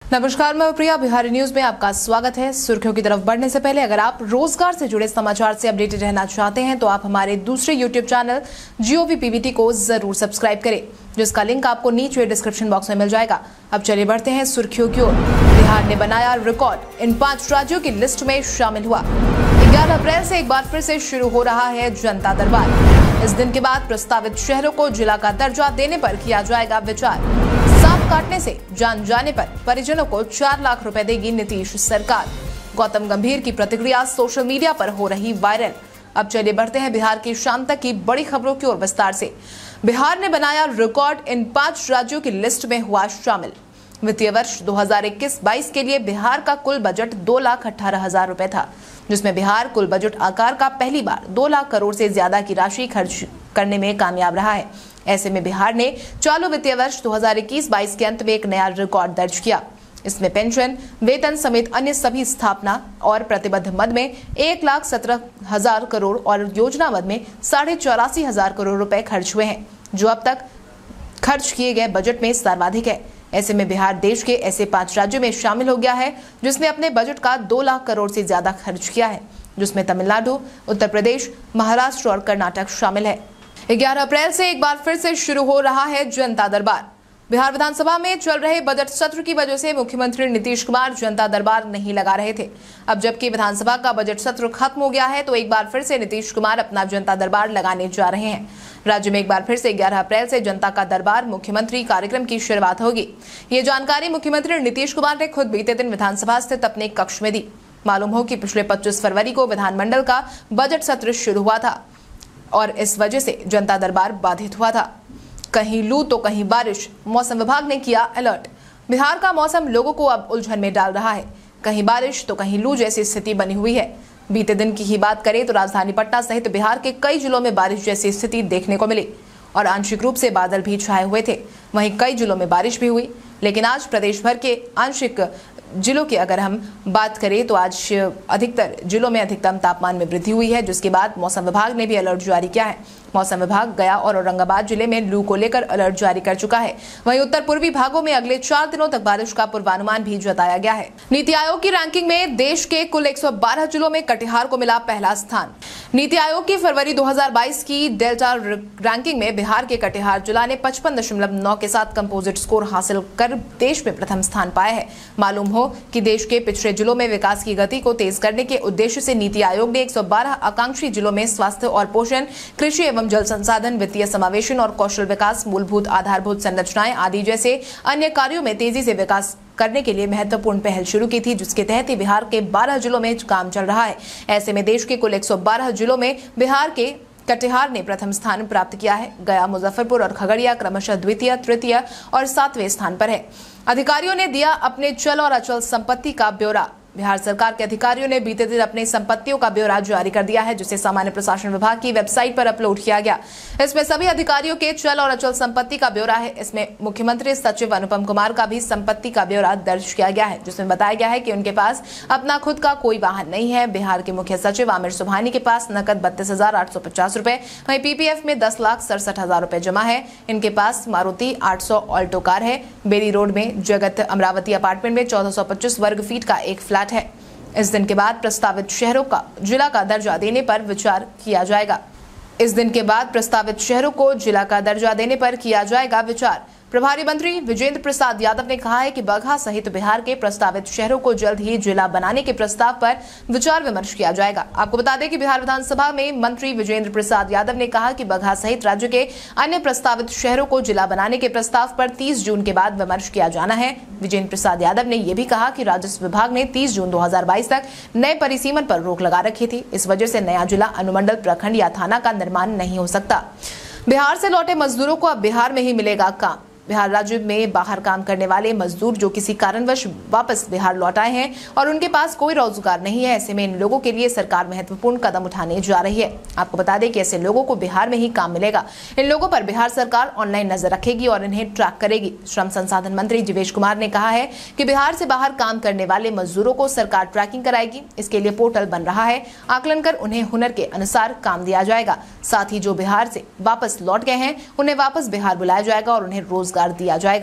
नमस्कार, मैं प्रिया। बिहारी न्यूज में आपका स्वागत है। सुर्खियों की तरफ बढ़ने से पहले अगर आप रोजगार से जुड़े समाचार से अपडेटेड रहना चाहते हैं तो आप हमारे दूसरे यूट्यूब चैनल GOV PBT को जरूर सब्सक्राइब करें, जिसका लिंक आपको नीचे डिस्क्रिप्शन बॉक्स में मिल जाएगा। अब चलिए बढ़ते हैं सुर्खियों की ओर। बिहार ने बनाया रिकॉर्ड, इन 5 राज्यों की लिस्ट में शामिल हुआ। 11 अप्रैल से एक बार फिर से शुरू हो रहा है जनता दरबार। इस दिन के बाद प्रस्तावित शहरों को जिला का दर्जा देने पर किया जाएगा विचार। सांप काटने से जान जाने पर परिजनों को 4 लाख रुपए देगी नीतीश सरकार। गौतम गंभीर की प्रतिक्रिया सोशल मीडिया पर हो रही वायरल। अब चलिए बढ़ते हैं बिहार की शाम तक की बड़ी खबरों की ओर विस्तार से। बिहार ने बनाया रिकॉर्ड, इन 5 राज्यों की लिस्ट में हुआ शामिल। वित्तीय वर्ष 2021-22 के लिए बिहार का कुल बजट 2,18,000 रुपए था, जिसमें बिहार कुल बजट आकार का पहली बार 2 लाख करोड़ से ज्यादा की राशि खर्च करने में कामयाब रहा है। ऐसे में बिहार ने चालू वित्तीय वर्ष 2021-22 के अंत में एक नया रिकॉर्ड दर्ज किया। इसमें पेंशन, वेतन समेत अन्य सभी स्थापना और प्रतिबद्ध मद में 1,17,000 करोड़ और योजना मद में 84,500 करोड़ रुपए खर्च हुए हैं, जो अब तक खर्च किए गए बजट में सर्वाधिक है। ऐसे में बिहार देश के ऐसे 5 राज्यों में शामिल हो गया है जिसने अपने बजट का 2 लाख करोड़ से ज्यादा खर्च किया है, जिसमें तमिलनाडु, उत्तर प्रदेश, महाराष्ट्र और कर्नाटक शामिल है। 11 अप्रैल से एक बार फिर से शुरू हो रहा है जनता दरबार। बिहार विधानसभा में चल रहे बजट सत्र की वजह से मुख्यमंत्री नीतीश कुमार जनता दरबार नहीं लगा रहे थे। अब जबकि विधानसभा का बजट सत्र खत्म हो गया है तो एक बार फिर से नीतीश कुमार अपना जनता दरबार लगाने जा रहे हैं। राज्य में एक बार फिर से 11 अप्रैल से जनता का दरबार मुख्यमंत्री कार्यक्रम की शुरुआत होगी। ये जानकारी मुख्यमंत्री नीतीश कुमार ने खुद बीते दिन विधानसभा स्थित अपने कक्ष में दी। मालूम हो कि पिछले 25 फरवरी को विधानमंडल का बजट सत्र शुरू हुआ था और इस वजह से जनता दरबार बाधित हुआ था। कहीं लू तो कहीं बारिश, मौसम विभाग ने किया अलर्ट। बिहार का मौसम लोगों को अब उलझन में डाल रहा है। कहीं बारिश तो कहीं लू जैसी स्थिति बनी हुई है। बीते दिन की ही बात करें तो राजधानी पटना सहित बिहार के कई जिलों में बारिश जैसी स्थिति देखने को मिली और आंशिक रूप से बादल भी छाए हुए थे। वहीं कई जिलों में बारिश भी हुई, लेकिन आज प्रदेश भर के आंशिक जिलों की अगर हम बात करें तो आज अधिकतर जिलों में अधिकतम तापमान में वृद्धि हुई है, जिसके बाद मौसम विभाग ने भी अलर्ट जारी किया है। मौसम विभाग गया और औरंगाबाद जिले में लू को लेकर अलर्ट जारी कर चुका है। वहीं उत्तर पूर्वी भागों में अगले 4 दिनों तक बारिश का पूर्वानुमान भी जताया गया है। नीति आयोग की रैंकिंग में देश के कुल 112 जिलों में कटिहार को मिला पहला स्थान। नीति आयोग की फरवरी 2022 की डेल्टा रैंकिंग में बिहार के कटिहार जिला ने 55.9 के साथ कंपोजिट स्कोर हासिल कर देश में प्रथम स्थान पाया है। मालूम हो कि देश के पिछड़े जिलों में विकास की गति को तेज करने के उद्देश्य से नीति आयोग ने 112 आकांक्षी जिलों में स्वास्थ्य और पोषण, कृषि एवं जल संसाधन, वित्तीय समावेशन और कौशल विकास, मूलभूत आधारभूत संरचनाएं आदि जैसे अन्य कार्यों में तेजी से विकास करने के लिए महत्वपूर्ण पहल शुरू की थी, जिसके तहत ही बिहार के 12 जिलों में काम चल रहा है। ऐसे में देश के कुल 112 जिलों में बिहार के कटिहार ने प्रथम स्थान प्राप्त किया है। गया, मुजफ्फरपुर और खगड़िया क्रमशः द्वितीय, तृतीय और 7वें स्थान पर है। अधिकारियों ने दिया अपने चल और अचल संपत्ति का ब्यौरा। बिहार सरकार के अधिकारियों ने बीते दिन अपने संपत्तियों का ब्यौरा जारी कर दिया है, जिसे सामान्य प्रशासन विभाग की वेबसाइट पर अपलोड किया गया। इसमें सभी अधिकारियों के चल और अचल संपत्ति का ब्यौरा है। इसमें मुख्यमंत्री सचिव अनुपम कुमार का भी संपत्ति का ब्यौरा दर्ज किया गया है, जिसमें बताया गया है कि उनके पास अपना खुद का कोई वाहन नहीं है। बिहार के मुख्य सचिव आमिर सुबहानी के पास नकद 32,850 रुपए, वहीं PPF में 10,67,000 रुपए जमा है। इनके पास मारुति 800 ऑल्टो कार है। बेली रोड में जगत अमरावती अपार्टमेंट में 1425 वर्ग फीट का एक फ्लैट है। इस दिन के बाद प्रस्तावित शहरों का जिला का दर्जा देने पर विचार किया जाएगा। इस दिन के बाद प्रस्तावित शहरों को जिला का दर्जा देने पर किया जाएगा विचार। प्रभारी मंत्री विजेंद्र प्रसाद यादव ने कहा है कि बगहा सहित बिहार के प्रस्तावित शहरों को जल्द ही जिला बनाने के प्रस्ताव पर विचार विमर्श किया जाएगा। आपको बता दें कि बिहार विधानसभा में मंत्री विजेंद्र प्रसाद यादव ने कहा कि बगहा सहित राज्य के अन्य प्रस्तावित शहरों को जिला बनाने के प्रस्ताव पर 30 जून के बाद विमर्श किया जाना है। विजेंद्र प्रसाद यादव ने यह भी कहा कि राजस्व विभाग ने 30 जून 2022 तक नए परिसीमन पर रोक लगा रखी थी। इस वजह से नया जिला, अनुमंडल, प्रखंड या थाना का निर्माण नहीं हो सकता। बिहार से लौटे मजदूरों को अब बिहार में ही मिलेगा काम। बिहार राज्य में बाहर काम करने वाले मजदूर जो किसी कारणवश वापस बिहार लौट आए हैं और उनके पास कोई रोजगार नहीं है, ऐसे में इन लोगों के लिए सरकार महत्वपूर्ण कदम उठाने जा रही है। आपको बता दें कि ऐसे लोगों को बिहार में ही काम मिलेगा। इन लोगों पर बिहार सरकार ऑनलाइन नजर रखेगी और इन्हें ट्रैक करेगी। श्रम संसाधन मंत्री जीवेश कुमार ने कहा है कि बिहार से बाहर काम करने वाले मजदूरों को सरकार ट्रैकिंग कराएगी। इसके लिए पोर्टल बन रहा है। आकलन कर उन्हें हुनर के अनुसार काम दिया जाएगा। साथ ही जो बिहार से वापस लौट गए हैं उन्हें वापस बिहार बुलाया जाएगा और उन्हें रोजगार दिया जाएगा।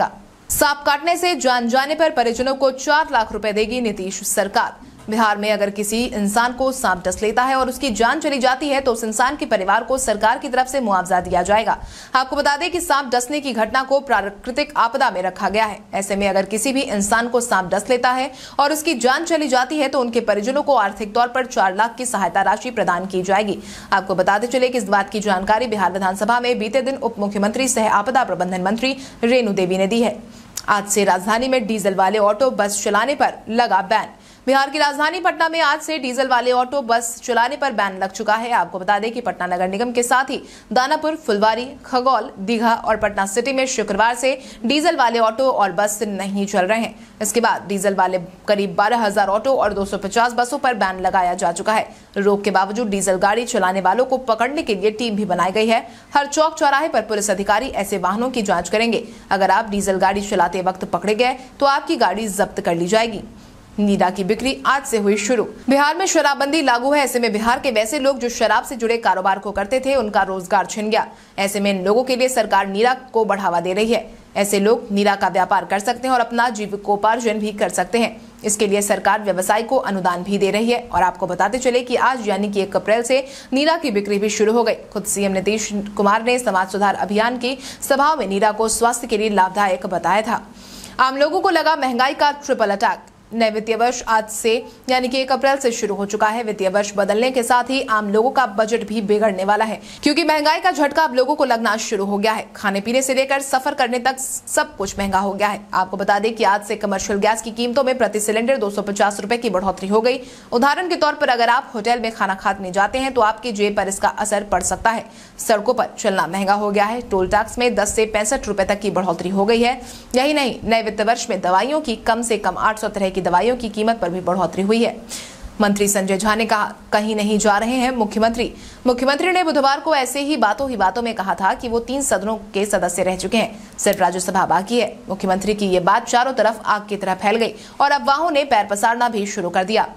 सांप काटने से जान जाने पर परिजनों को 4 लाख रुपए देगी नीतीश सरकार। बिहार में अगर किसी इंसान को सांप डस लेता है और उसकी जान चली जाती है तो उस इंसान के परिवार को सरकार की तरफ से मुआवजा दिया जाएगा। आपको बता दें कि सांप डसने की घटना को प्राकृतिक आपदा में रखा गया है। ऐसे में अगर किसी भी इंसान को सांप डस लेता है और उसकी जान चली जाती है तो उनके परिजनों को आर्थिक तौर पर 4 लाख की सहायता राशि प्रदान की जाएगी। आपको बताते चले कि इस बात की जानकारी बिहार विधानसभा में बीते दिन उप मुख्यमंत्री सह आपदा प्रबंधन मंत्री रेणु देवी ने दी है। आज से राजधानी में डीजल वाले ऑटो बस चलाने पर लगा बैन। बिहार की राजधानी पटना में आज से डीजल वाले ऑटो बस चलाने पर बैन लग चुका है। आपको बता दें कि पटना नगर निगम के साथ ही दानापुर, फुलवारी, खगौल, दीघा और पटना सिटी में शुक्रवार से डीजल वाले ऑटो और बस नहीं चल रहे हैं। इसके बाद डीजल वाले करीब 12,000 ऑटो और 250 बसों पर बैन लगाया जा चुका है। रोक के बावजूद डीजल गाड़ी चलाने वालों को पकड़ने के लिए टीम भी बनाई गई है। हर चौक चौराहे पर पुलिस अधिकारी ऐसे वाहनों की जाँच करेंगे। अगर आप डीजल गाड़ी चलाते वक्त पकड़े गए तो आपकी गाड़ी जब्त कर ली जाएगी। नीरा की बिक्री आज से हुई शुरू। बिहार में शराबबंदी लागू है। ऐसे में बिहार के वैसे लोग जो शराब से जुड़े कारोबार को करते थे उनका रोजगार छिन गया। ऐसे में इन लोगों के लिए सरकार नीरा को बढ़ावा दे रही है। ऐसे लोग नीरा का व्यापार कर सकते हैं और अपना जीविकोपार्जन भी कर सकते हैं। इसके लिए सरकार व्यवसाय को अनुदान भी दे रही है। और आपको बताते चले कि आज यानी कि 1 अप्रैल से नीरा की बिक्री भी शुरू हो गई। खुद सीएम नीतीश कुमार ने समाज सुधार अभियान की सभाओं में नीरा को स्वास्थ्य के लिए लाभदायक बताया था। आम लोगों को लगा महंगाई का ट्रिपल अटैक। नए वित्तीय वर्ष आज से यानी कि 1 अप्रैल से शुरू हो चुका है। वित्तीय वर्ष बदलने के साथ ही आम लोगों का बजट भी बिगड़ने वाला है, क्योंकि महंगाई का झटका अब लोगों को लगना शुरू हो गया है। खाने पीने से लेकर सफर करने तक सब कुछ महंगा हो गया है। आपको बता दें कि आज से कमर्शियल गैस की कीमतों में प्रति सिलेंडर 250 रुपए की बढ़ोतरी हो गई। उदाहरण के तौर पर अगर आप होटल में खाना खाने जाते हैं तो आपकी जेब पर इसका असर पड़ सकता है। सड़कों पर चलना महंगा हो गया है। टोल टैक्स में 10 से 65 रुपए तक की बढ़ोतरी हो गई है। यही नहीं, नए वित्त वर्ष में दवाइयों की कम से कम 800 तरह की दवाइयों की कीमत पर भी बढ़ोतरी हुई है। मंत्री संजय झा ने कहा, कहीं नहीं जा रहे हैं मुख्यमंत्री ने बुधवार को ऐसे ही बातों में कहा था कि वो 3 सदनों के सदस्य रह चुके हैं, सिर्फ राज्यसभा बाकी है। मुख्यमंत्री की ये बात चारों तरफ आग की तरह फैल गई और अफवाहों ने पैर पसारना भी शुरू कर दिया।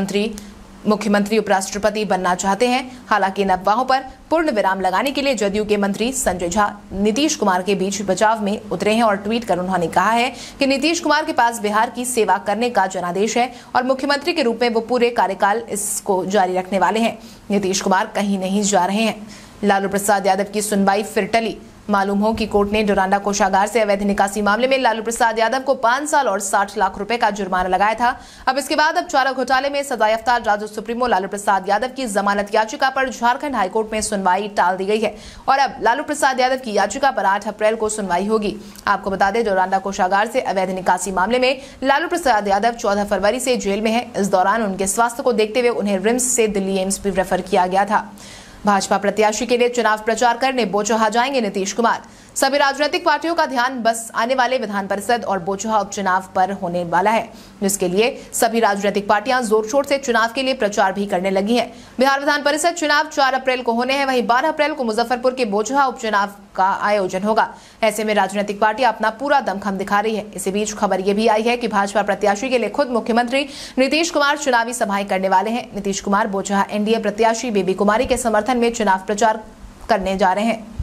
मुख्यमंत्री उपराष्ट्रपति बनना चाहते हैं। हालांकि इन अफवाहों पर पूर्ण विराम लगाने के लिए जदयू के मंत्री संजय झा नीतीश कुमार के बीच बचाव में उतरे हैं और ट्वीट कर उन्होंने कहा है कि नीतीश कुमार के पास बिहार की सेवा करने का जनादेश है और मुख्यमंत्री के रूप में वो पूरे कार्यकाल इसको जारी रखने वाले हैं। नीतीश कुमार कहीं नहीं जा रहे हैं। लालू प्रसाद यादव की सुनवाई फिर टली। मालूम हो कि कोर्ट ने डोरांडा कोषागार से अवैध निकासी मामले में लालू प्रसाद यादव को 5 साल और 60 लाख रुपए का जुर्माना लगाया था। अब इसके बाद चारा घोटाले में सजायाफ्ता राजद सुप्रीमो लालू प्रसाद यादव की जमानत याचिका पर झारखंड हाईकोर्ट में सुनवाई टाल दी गई है और अब लालू प्रसाद यादव की याचिका पर 8 अप्रैल को सुनवाई होगी। आपको बता दें, डोरांडा कोषागार से अवैध निकासी मामले में लालू प्रसाद यादव 14 फरवरी से जेल में है। इस दौरान उनके स्वास्थ्य को देखते हुए उन्हें रिम्स से दिल्ली एम्स भी रेफर किया गया था। भाजपा प्रत्याशी के लिए चुनाव प्रचार करने बोचहा जाएंगे नीतीश कुमार। सभी राजनीतिक पार्टियों का ध्यान बस आने वाले विधान परिषद और बोचहा उपचुनाव पर होने वाला है, जिसके लिए सभी राजनीतिक पार्टियां जोर शोर से चुनाव के लिए प्रचार भी करने लगी हैं। बिहार विधान परिषद चुनाव 4 अप्रैल को होने हैं, वहीं 12 अप्रैल को मुजफ्फरपुर के बोचहा उपचुनाव का आयोजन होगा। ऐसे में राजनीतिक पार्टियां अपना पूरा दमखम दिखा रही है। इसी बीच खबर यह भी आई है कि भाजपा प्रत्याशी के लिए खुद मुख्यमंत्री नीतीश कुमार चुनावी सभाएं करने वाले हैं। नीतीश कुमार बोचहा एनडीए प्रत्याशी बेबी कुमारी के समर्थन में चुनाव प्रचार करने जा रहे हैं।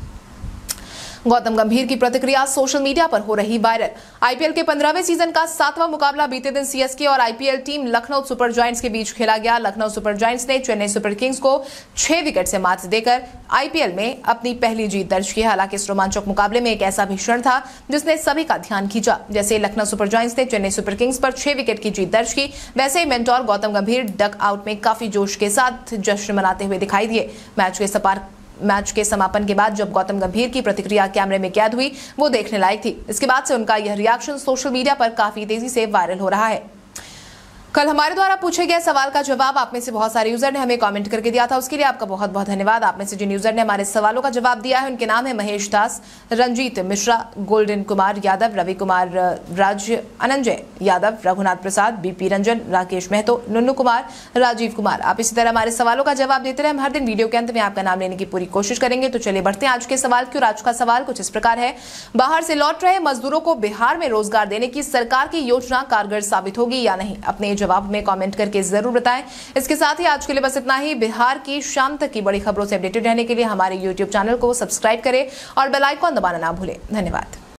गौतम गंभीर की प्रतिक्रिया सोशल मीडिया पर हो रही वायरल। आईपीएल के 15वें सीजन का 7वां मुकाबला बीते दिन सीएसके और IPL team Lucknow Super Giants के बीच खेला गया। लखनऊ सुपर जायंट्स ने चेन्नई सुपर किंग्स को 6 विकेट से मात देकर आईपीएल में अपनी पहली जीत दर्ज की। हालांकि इस रोमांचक मुकाबले में एक ऐसा भी क्षण था जिसने सभी का ध्यान खींचा। जैसे लखनऊ सुपर जायंट्स ने चेन्नई सुपर किंग्स पर 6 विकेट की जीत दर्ज की, वैसे ही मेंटोर गौतम गंभीर डक आउट में काफी जोश के साथ जश्न मनाते हुए दिखाई दिए। मैच के समापन के बाद जब गौतम गंभीर की प्रतिक्रिया कैमरे में कैद हुई, वो देखने लायक थी। इसके बाद से उनका यह रिएक्शन सोशल मीडिया पर काफी तेजी से वायरल हो रहा है। कल हमारे द्वारा पूछे गए सवाल का जवाब आप में से बहुत सारे यूजर ने हमें कमेंट करके दिया था, उसके लिए आपका बहुत बहुत धन्यवाद। आप में से जिन यूजर ने हमारे सवालों का जवाब दिया है उनके नाम है महेश दास, रंजीत मिश्रा, गोल्डन कुमार यादव, रवि कुमार राज, अनंजय यादव, रघुनाथ प्रसाद, बीपी रंजन, राकेश महतो, नुन्नू कुमार, राजीव कुमार। आप इसी तरह हमारे सवालों का जवाब देते रहे। हम हर दिन वीडियो के अंत में आपका नाम लेने की पूरी कोशिश करेंगे। तो चलिए बढ़ते हैं आज के सवाल की। और आज का सवाल कुछ इस प्रकार है, बाहर से लौट रहे मजदूरों को बिहार में रोजगार देने की सरकार की योजना कारगर साबित होगी या नहीं? अपने जवाब में कमेंट करके जरूर बताएं। इसके साथ ही आज के लिए बस इतना ही। बिहार की शाम तक की बड़ी खबरों से अपडेटेड रहने के लिए हमारे YouTube चैनल को सब्सक्राइब करें और बेल आइकॉन दबाना ना भूलें। धन्यवाद।